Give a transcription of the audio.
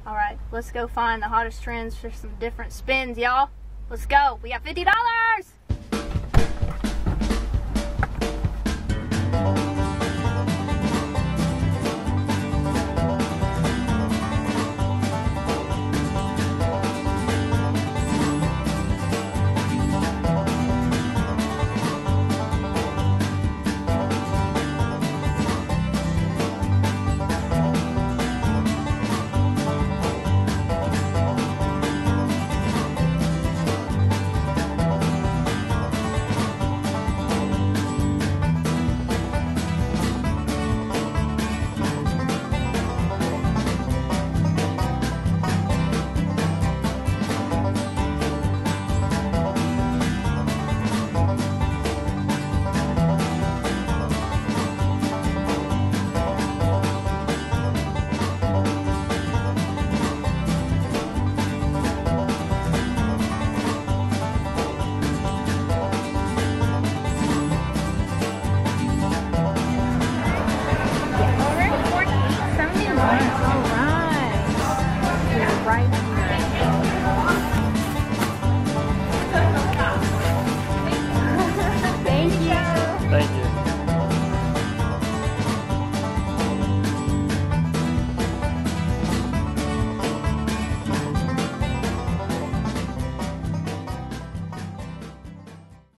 Alright, let's go find the hottest trends for some different spins, y'all. Let's go. We got $50.